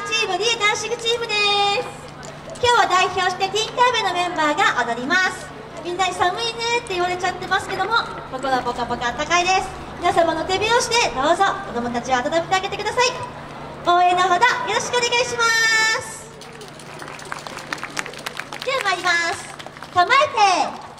チーム、リエダンシングチームです。今日は代表してティンカーベのメンバーが踊ります。みんなに寒いねって言われちゃってますけども、心はポカポカあったかいです。皆様の手拍子でどうぞ子供たちを温めてあげてください。応援のほどよろしくお願いします。では参ります。構えて。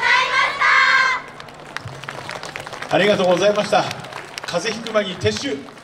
ありがとうございました。風邪ひく前に撤収。